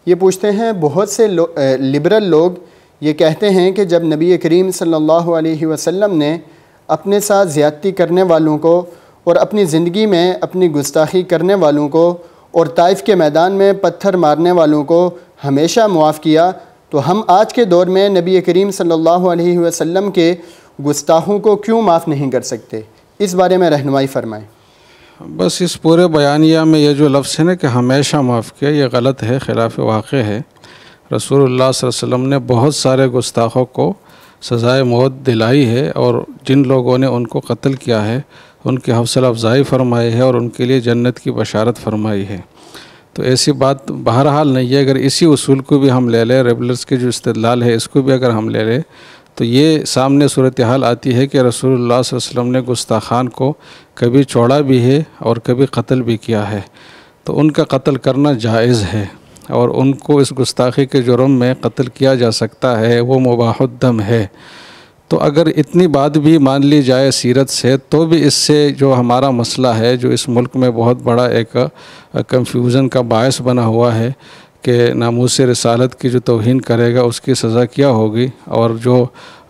یہ پوچھتے ہیں بہت سے لبرل لوگ یہ کہتے ہیں کہ جب نبی کریم صلی اللہ علیہ وسلم نے اپنے ساتھ زیادتی کرنے والوں کو اور اپنی زندگی میں اپنی گستاخی کرنے والوں کو اور طائف کے میدان میں پتھر مارنے والوں کو ہمیشہ معاف کیا، تو ہم آج کے دور میں نبی کریم صلی اللہ علیہ وسلم کے گستاخوں کو کیوں معاف نہیں کر سکتے؟ اس بارے میں رہنمائی فرمائیں۔ بس اس پورے بیانیہ میں یہ جو لفظ ہے نا کہ ہمیشہ معاف کیا، یہ غلط ہے، خلاف واقع ہے۔ رسول اللہ صلی اللہ علیہ وسلم نے بہت سارے گستاخوں کو سزائے موت دلائی ہے، اور جن لوگوں نے ان کو قتل کیا ہے ان کی حوصلہ افزائی فرمائی ہے اور ان کے لیے جنت کی بشارت فرمائی ہے۔ تو ایسی بات بہرحال نہیں ہے۔ اگر اسی اصول کو بھی ہم لے لیں، ریبلرز کی جو استدلال ہے اس کو بھی اگر ہم لے لیں، تو یہ سامنے صورتحال آتی ہے کہ رسول اللہ صلی اللہ علیہ وسلم نے گستاخان کو کبھی چھوڑا بھی ہے اور کبھی قتل بھی کیا ہے، تو ان کا قتل کرنا جائز ہے، اور ان کو اس گستاخی کے جرم میں قتل کیا جا سکتا ہے، وہ مباح الدم ہے۔ تو اگر اتنی بات بھی مان لی جائے سیرت سے، تو بھی اس سے جو ہمارا مسئلہ ہے، جو اس ملک میں بہت بڑا ایک کنفیوژن کا باعث بنا ہوا ہے کہ ناموس رسالت کی جو توہین کرے گا اس کی سزا کیا ہوگی، اور جو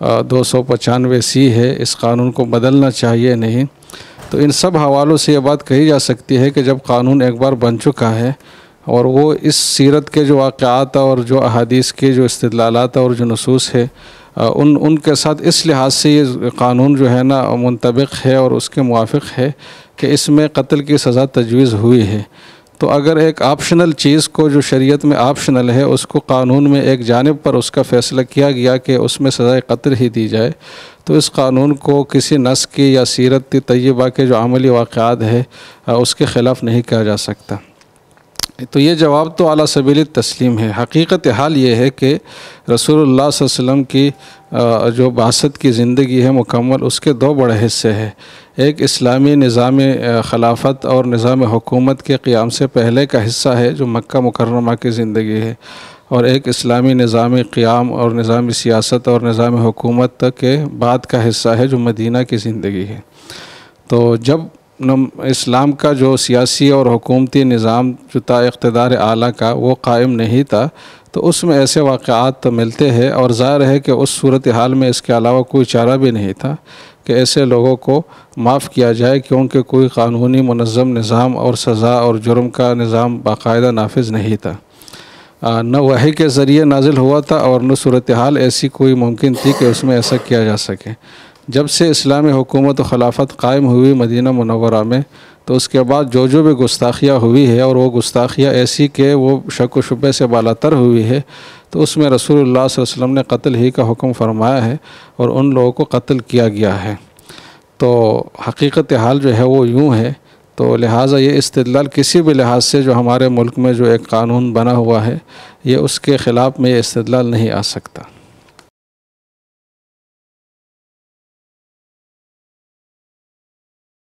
295 ہے اس قانون کو بدلنا چاہیے نہیں، تو ان سب حوالوں سے یہ بات کہی جا سکتی ہے کہ جب قانون ایک بار بن چکا ہے اور وہ اس سیرت کے جو واقعات اور جو احادیث کے جو استدلالات اور جو نصوص ہے ان کے ساتھ اس لحاظ سے یہ قانون جو ہے نا منطبق ہے اور اس کے موافق ہے کہ اس میں قتل کی سزا تجویز ہوئی ہے۔ تو اگر ایک آپشنل چیز کو جو شریعت میں آپشنل ہے اس کو قانون میں ایک جانب پر اس کا فیصلہ کیا گیا کہ اس میں سزائے قتل ہی دی جائے، تو اس قانون کو کسی نص کی یا سیرت طیبہ کے جو عملی واقعات ہے اس کے خلاف نہیں کہا جا سکتا۔ تو یہ جواب تو اعلیٰ سبیل التسلیم ہے۔ حقیقت حال یہ ہے کہ رسول اللہ صلی اللہ علیہ وسلم کی جو بعثت کی زندگی ہے مکمل، اس کے دو بڑے حصے ہیں۔ ایک اسلامی نظام خلافت اور نظام حکومت کے قیام سے پہلے کا حصہ ہے جو مکہ مکرمہ کی زندگی ہے، اور ایک اسلامی نظام قیام اور نظام سیاست اور نظام حکومت کے بعد کا حصہ ہے جو مدینہ کی زندگی ہے۔ تو جب اسلام کا جو سیاسی اور حکومتی نظام جو تھا اقتدار اعلیٰ کا وہ قائم نہیں تھا، تو اس میں ایسے واقعات ملتے ہیں، اور ظاہر ہے کہ اس صورتحال میں اس کے علاوہ کوئی چارہ بھی نہیں تھا کہ ایسے لوگوں کو معاف کیا جائے، کیونکہ کوئی قانونی منظم نظام اور سزا اور جرم کا نظام باقاعدہ نافذ نہیں تھا، نہ وحی کے ذریعے نازل ہوا تھا، اور نہ صورتحال ایسی کوئی ممکن تھی کہ اس میں ایسا کیا جا سکے۔ جب سے اسلامی حکومت و خلافت قائم ہوئی مدینہ منورہ میں، تو اس کے بعد جو بھی گستاخیاں ہوئی ہے، اور وہ گستاخیاں ایسی کہ وہ شک و شبہ سے بالاتر ہوئی ہے، تو اس میں رسول اللہ صلی اللہ علیہ وسلم نے قتل ہی کا حکم فرمایا ہے، اور ان لوگوں کو قتل کیا گیا ہے۔ تو حقیقت حال جو ہے وہ یوں ہے، تو لہٰذا یہ استدلال کسی بھی لحاظ سے جو ہمارے ملک میں جو ایک قانون بنا ہوا ہے، یہ اس کے خلاف میں یہ استدلال نہیں آ سکتا۔